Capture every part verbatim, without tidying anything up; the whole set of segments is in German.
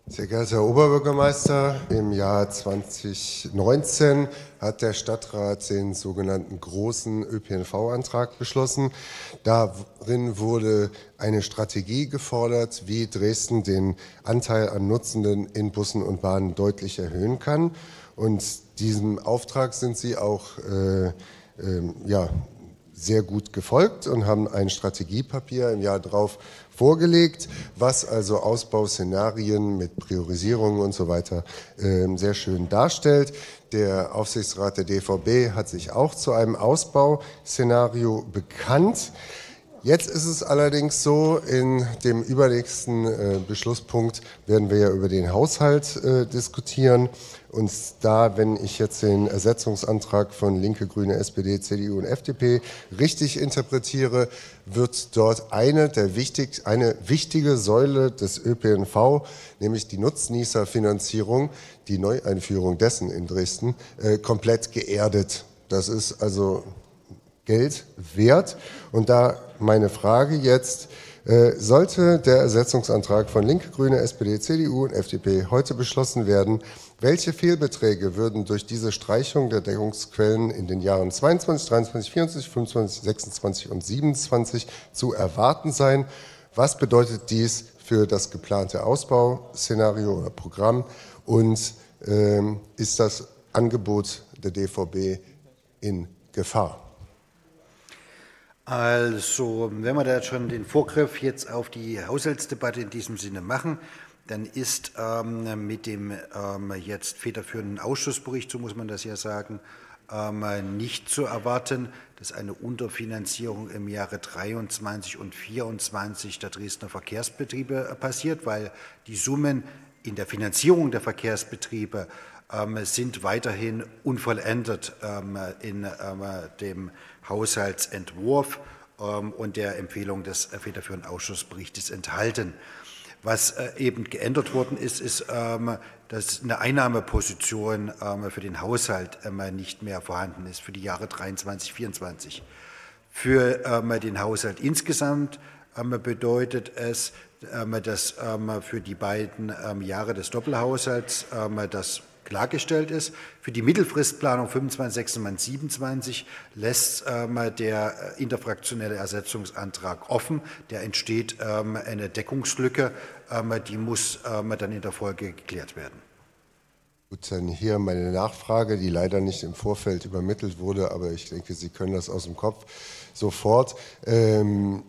Sehr geehrter Herr Oberbürgermeister, im Jahr zweitausendneunzehn hat der Stadtrat den sogenannten großen Ö P N V-Antrag beschlossen. Darin wurde eine Strategie gefordert, wie Dresden den Anteil an Nutzenden in Bussen und Bahnen deutlich erhöhen kann. Und diesem Auftrag sind Sie auch äh, äh, ja, sehr gut gefolgt und haben ein Strategiepapier im Jahr darauf vorgelegt, was also Ausbauszenarien mit Priorisierungen und so weiter äh, sehr schön darstellt. Der Aufsichtsrat der D V B hat sich auch zu einem Ausbauszenario bekannt. Jetzt ist es allerdings so, in dem übernächsten äh, Beschlusspunkt werden wir ja über den Haushalt äh, diskutieren. Und da, wenn ich jetzt den Ersetzungsantrag von Linke, Grüne, S P D, C D U und F D P richtig interpretiere, wird dort eine, der wichtig, eine wichtige Säule des Ö P N V, nämlich die Nutznießerfinanzierung, die Neueinführung dessen in Dresden, äh, komplett geerdet. Das ist also Geld wert. Und da meine Frage jetzt, äh, sollte der Ersetzungsantrag von Linke, Grüne, S P D, C D U und F D P heute beschlossen werden, welche Fehlbeträge würden durch diese Streichung der Deckungsquellen in den Jahren zweiundzwanzig, dreiundzwanzig, vierundzwanzig, fünfundzwanzig, sechsundzwanzig und siebenundzwanzig zu erwarten sein? Was bedeutet dies für das geplante Ausbauszenario oder Programm? Und ähm, ist das Angebot der D V B in Gefahr? Also, wenn wir da schon den Vorgriff jetzt auf die Haushaltsdebatte in diesem Sinne machen, dann ist ähm, mit dem ähm, jetzt federführenden Ausschussbericht, so muss man das ja sagen, ähm, nicht zu erwarten, dass eine Unterfinanzierung im Jahre dreiundzwanzig und vierundzwanzig der Dresdner Verkehrsbetriebe passiert, weil die Summen in der Finanzierung der Verkehrsbetriebe ähm, sind weiterhin unvollendet ähm, in ähm, dem Haushaltsentwurf ähm, und der Empfehlung des federführenden Ausschussberichtes enthalten. Was äh, eben geändert worden ist, ist, ähm, dass eine Einnahmeposition ähm, für den Haushalt ähm, nicht mehr vorhanden ist für die Jahre dreiundzwanzig, vierundzwanzig. Für ähm, den Haushalt insgesamt ähm, bedeutet es, ähm, dass ähm, für die beiden ähm, Jahre des Doppelhaushalts ähm, das klargestellt ist. Für die Mittelfristplanung fünfundzwanzig, sechsundzwanzig, siebenundzwanzig lässt ähm, der interfraktionelle Ersetzungsantrag offen. Da entsteht ähm, eine Deckungslücke, ähm, die muss ähm, dann in der Folge geklärt werden. Gut, dann hier meine Nachfrage, die leider nicht im Vorfeld übermittelt wurde, aber ich denke, Sie können das aus dem Kopf sofort. Ähm,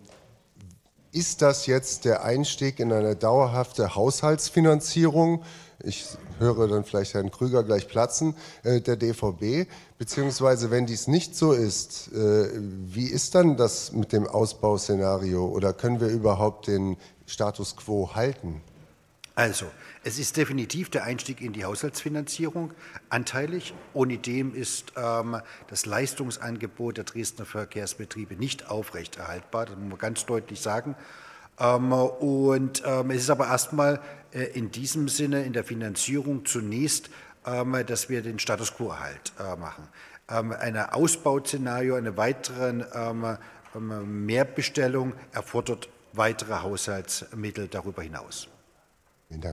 ist das jetzt der Einstieg in eine dauerhafte Haushaltsfinanzierung? Ich höre dann vielleicht Herrn Krüger gleich platzen, äh, der D V B, beziehungsweise wenn dies nicht so ist, äh, wie ist dann das mit dem Ausbauszenario oder können wir überhaupt den Status quo halten? Also, es ist definitiv der Einstieg in die Haushaltsfinanzierung anteilig. Ohne dem ist ähm, das Leistungsangebot der Dresdner Verkehrsbetriebe nicht aufrechterhaltbar, das muss man ganz deutlich sagen. Ähm, und ähm, es ist aber erstmal äh, in diesem Sinne in der Finanzierung zunächst, ähm, dass wir den Status quo halt äh, machen. Ähm, ein Ausbauszenario, eine weitere ähm, Mehrbestellung erfordert weitere Haushaltsmittel darüber hinaus.